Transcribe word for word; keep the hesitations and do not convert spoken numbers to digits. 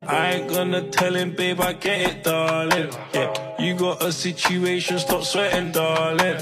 I ain't gonna tell him, babe, I get it, darling. Yeah, you got a situation, stop sweating, darling.